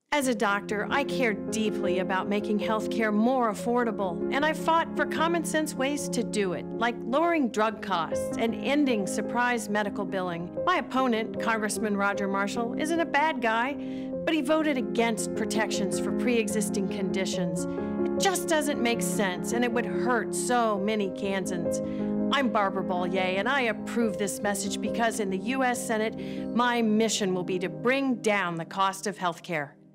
As a doctor, I care deeply about making healthcare more affordable, and I've fought for common sense ways to do it, like lowering drug costs and ending surprise medical billing. My opponent, Congressman Roger Marshall, isn't a bad guy, but he voted against protections for pre-existing conditions. It just doesn't make sense, and it would hurt so many Kansans. I'm Barbara Bollier, and I approve this message because in the U.S. Senate, my mission will be to bring down the cost of healthcare.